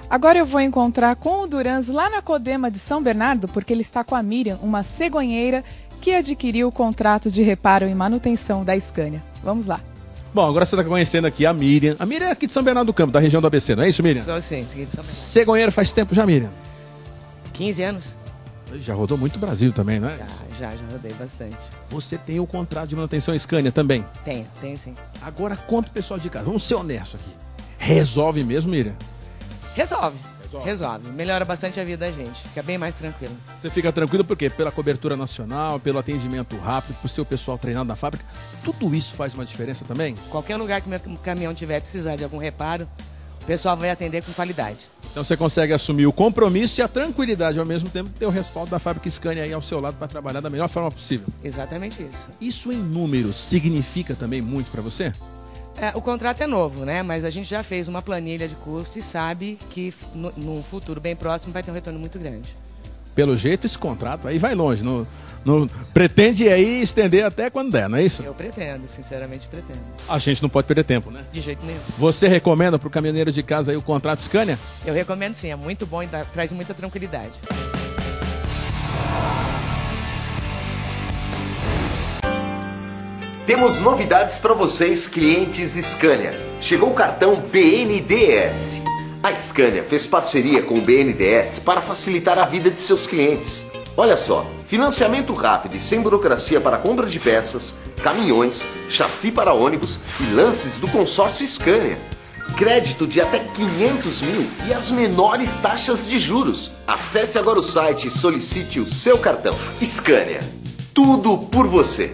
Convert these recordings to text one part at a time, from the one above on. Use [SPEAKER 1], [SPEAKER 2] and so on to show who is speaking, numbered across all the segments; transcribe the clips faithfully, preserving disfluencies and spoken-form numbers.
[SPEAKER 1] Agora eu vou encontrar com o Durans lá na Codema de São Bernardo, porque ele está com a Miriam, uma cegonheira que adquiriu o contrato de reparo e manutenção da Scania. Vamos lá.
[SPEAKER 2] Bom, agora você está conhecendo aqui a Miriam. A Miriam é aqui de São Bernardo do Campo, da região do A B C, não é isso, Miriam?
[SPEAKER 3] Sou sim, aqui de São Bernardo.
[SPEAKER 2] Cegonheira faz tempo já, Miriam?
[SPEAKER 3] quinze anos.
[SPEAKER 2] Já rodou muito o Brasil também, não é?
[SPEAKER 3] Já, já, já rodei bastante.
[SPEAKER 2] Você tem o contrato de manutenção Scania também?
[SPEAKER 3] Tenho, tenho sim.
[SPEAKER 2] Agora conta o pessoal de casa, vamos ser honestos aqui. Resolve mesmo, Miriam?
[SPEAKER 3] Resolve.
[SPEAKER 2] Resolve.
[SPEAKER 3] Resolve. Melhora bastante a vida da gente. Fica bem mais tranquilo.
[SPEAKER 2] Você fica tranquilo por quê? Pela cobertura nacional, pelo atendimento rápido, por seu pessoal treinado na fábrica. Tudo isso faz uma diferença também?
[SPEAKER 3] Qualquer lugar que meu caminhão tiver precisar de algum reparo, o pessoal vai atender com qualidade.
[SPEAKER 2] Então você consegue assumir o compromisso e a tranquilidade, ao mesmo tempo ter o respaldo da fábrica Scania aí ao seu lado para trabalhar da melhor forma possível.
[SPEAKER 3] Exatamente isso.
[SPEAKER 2] Isso em números significa também muito para você?
[SPEAKER 3] É, o contrato é novo, né? Mas a gente já fez uma planilha de custo e sabe que no, no futuro bem próximo vai ter um retorno muito grande.
[SPEAKER 2] Pelo jeito, esse contrato aí vai longe. Não, não, pretende aí estender até quando der, não é isso?
[SPEAKER 3] Eu pretendo, sinceramente pretendo.
[SPEAKER 2] A gente não pode perder tempo, né?
[SPEAKER 3] De jeito nenhum.
[SPEAKER 2] Você recomenda para o caminhoneiro de casa aí o contrato Scania?
[SPEAKER 3] Eu recomendo sim, é muito bom e dá, traz muita tranquilidade.
[SPEAKER 4] Temos novidades para vocês, clientes Scania. Chegou o cartão B N D E S. A Scania fez parceria com o B N D E S para facilitar a vida de seus clientes. Olha só, financiamento rápido e sem burocracia para compra de peças, caminhões, chassi para ônibus e lances do consórcio Scania. Crédito de até quinhentos mil e as menores taxas de juros. Acesse agora o site e solicite o seu cartão. Scania, tudo por você.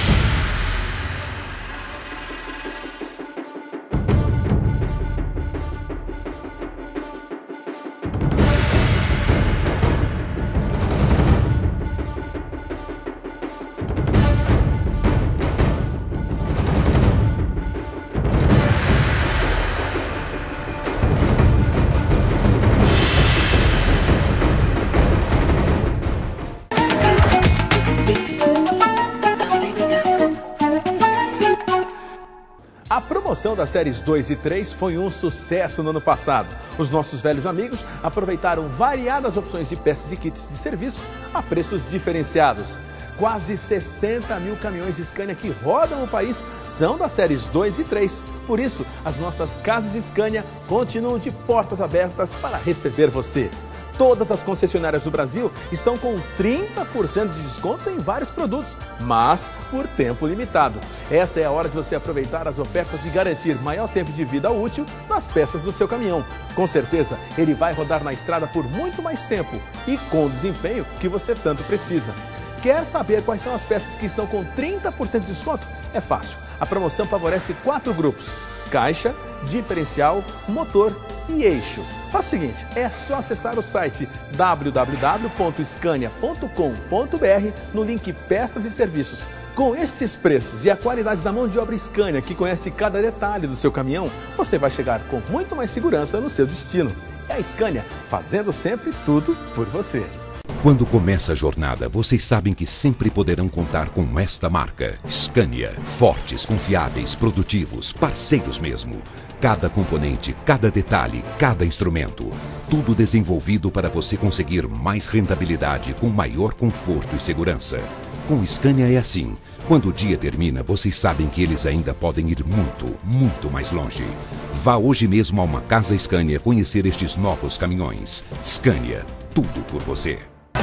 [SPEAKER 2] A promoção das séries dois e três foi um sucesso no ano passado. Os nossos velhos amigos aproveitaram variadas opções de peças e kits de serviços a preços diferenciados. Quase sessenta mil caminhões Scania que rodam o país são das séries dois e três. Por isso, as nossas casas Scania continuam de portas abertas para receber você. Todas as concessionárias do Brasil estão com trinta por cento de desconto em vários produtos, mas por tempo limitado. Essa é a hora de você aproveitar as ofertas e garantir maior tempo de vida útil nas peças do seu caminhão. Com certeza, ele vai rodar na estrada por muito mais tempo e com o desempenho que você tanto precisa. Quer saber quais são as peças que estão com trinta por cento de desconto? É fácil. A promoção favorece quatro grupos: caixa, diferencial, motor e eixo. Faz o seguinte, é só acessar o site w w w ponto scania ponto com ponto b r no link Peças e Serviços. Com estes preços e a qualidade da mão de obra Scania, que conhece cada detalhe do seu caminhão, você vai chegar com muito mais segurança no seu destino. É a Scania, fazendo sempre tudo por você.
[SPEAKER 5] Quando começa a jornada, vocês sabem que sempre poderão contar com esta marca. Scania. Fortes, confiáveis, produtivos, parceiros mesmo. Cada componente, cada detalhe, cada instrumento. Tudo desenvolvido para você conseguir mais rentabilidade com maior conforto e segurança. Com Scania é assim. Quando o dia termina, vocês sabem que eles ainda podem ir muito, muito mais longe. Vá hoje mesmo a uma casa Scania conhecer estes novos caminhões. Scania. Tudo por você.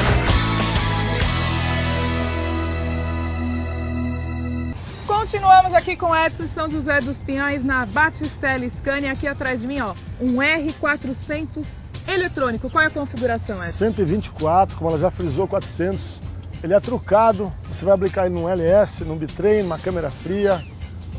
[SPEAKER 1] Continuamos aqui com Edson em São José dos Pinhais, na Batistella Scania. Aqui atrás de mim, ó, um R quatrocentos eletrônico. Qual é a configuração, Edson?
[SPEAKER 6] cento e vinte e quatro, como ela já frisou, quatrocentos. Ele é trucado, você vai aplicar ele num L S, num bitrem, numa câmera fria.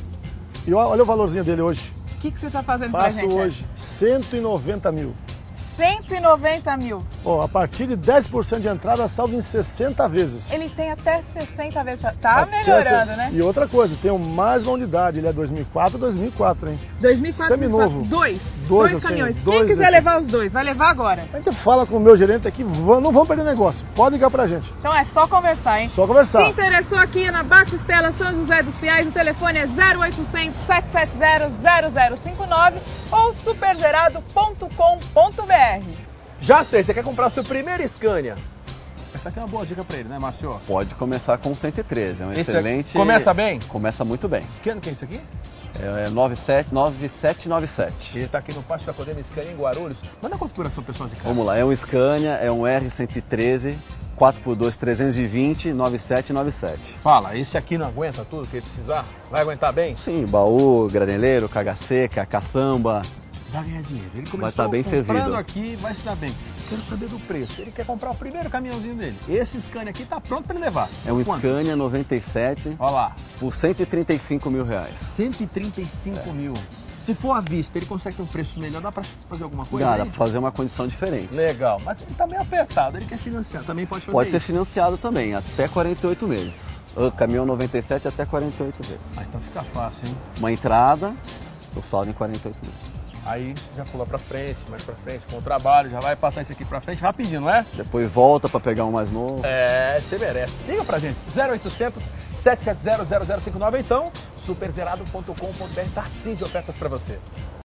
[SPEAKER 6] E olha o valorzinho dele hoje.
[SPEAKER 1] O que, que você está fazendo pra
[SPEAKER 6] Faço
[SPEAKER 1] gente?
[SPEAKER 6] hoje cento e noventa mil.
[SPEAKER 1] cento e noventa mil.
[SPEAKER 6] Ó, a partir de dez por cento de entrada, salvo em sessenta vezes.
[SPEAKER 1] Ele tem até sessenta vezes. Pra... Tá
[SPEAKER 6] Até
[SPEAKER 1] melhorando,
[SPEAKER 6] essa...
[SPEAKER 1] né?
[SPEAKER 6] E outra coisa, tem o mais longa idade. Ele é dois mil e quatro, dois mil e quatro, hein?
[SPEAKER 1] dois mil e quatro,
[SPEAKER 6] Seminovo.
[SPEAKER 1] Dois.
[SPEAKER 6] Dois,
[SPEAKER 1] Dois
[SPEAKER 6] eu
[SPEAKER 1] caminhões.
[SPEAKER 6] tenho,
[SPEAKER 1] Quem
[SPEAKER 6] dois
[SPEAKER 1] quiser
[SPEAKER 6] desse.
[SPEAKER 1] levar os dois, vai levar agora.
[SPEAKER 6] A gente fala com o meu gerente aqui, vão- não vamos perder negócio. Pode ligar pra gente.
[SPEAKER 1] Então é só conversar, hein?
[SPEAKER 6] Só conversar.
[SPEAKER 1] Se interessou aqui na Batistela São José dos Pinhais, o telefone é zero oitocentos, sete sete zero, zero zero cinco nove ou supergerado ponto com ponto br.
[SPEAKER 2] Já sei, você quer comprar seu primeiro Scania? Essa aqui é uma boa dica pra ele, né, Márcio?
[SPEAKER 7] Pode começar com cento e treze, é um
[SPEAKER 2] Esse
[SPEAKER 7] excelente...
[SPEAKER 2] aqui começa bem?
[SPEAKER 7] Começa muito bem.
[SPEAKER 2] Que ano que é isso aqui?
[SPEAKER 7] É nove sete nove sete nove sete.
[SPEAKER 2] Ele tá aqui no Pátio da Codema Scania em Guarulhos. Manda a configuração pessoal de carro.
[SPEAKER 7] Vamos lá, é um Scania, é um R cento e treze, quatro por dois, trezentos e vinte, nove sete nove sete.
[SPEAKER 2] Fala, esse aqui não aguenta tudo que ele precisar? Vai aguentar bem?
[SPEAKER 7] Sim, baú, graneleiro, carga seca, caçamba.
[SPEAKER 2] Vai ganhar dinheiro. Ele começou
[SPEAKER 7] Vai estar bem
[SPEAKER 2] comprando
[SPEAKER 7] servido.
[SPEAKER 2] aqui, vai se dar bem. Quero saber do preço. Ele quer comprar o primeiro caminhãozinho dele. Esse Scania aqui tá pronto para ele levar.
[SPEAKER 7] É um
[SPEAKER 2] Quanto?
[SPEAKER 7] Scania noventa e sete
[SPEAKER 2] Olha lá,
[SPEAKER 7] por cento e trinta e cinco mil reais.
[SPEAKER 2] cento e trinta e cinco mil. Se for à vista, ele consegue ter um preço melhor? Dá para fazer alguma coisa?
[SPEAKER 7] Dá,
[SPEAKER 2] aí?
[SPEAKER 7] dá para fazer uma condição diferente.
[SPEAKER 2] Legal, mas ele tá meio apertado, ele quer financiar. Também pode fazer
[SPEAKER 7] Pode ser
[SPEAKER 2] isso.
[SPEAKER 7] financiado também, até quarenta e oito meses. O caminhão noventa e sete até quarenta e oito vezes.
[SPEAKER 2] Ah, então fica fácil, hein?
[SPEAKER 7] Uma entrada, o saldo em quarenta e oito meses.
[SPEAKER 2] Aí já pula pra frente, mais pra frente, com o trabalho, já vai passar isso aqui pra frente rapidinho, não é?
[SPEAKER 7] Depois volta para pegar um mais novo.
[SPEAKER 2] É, você merece. Liga pra gente, zero oitocentos, sete sete zero, zero zero cinco nove, então, superzerado ponto com ponto br tá cheio de ofertas pra você.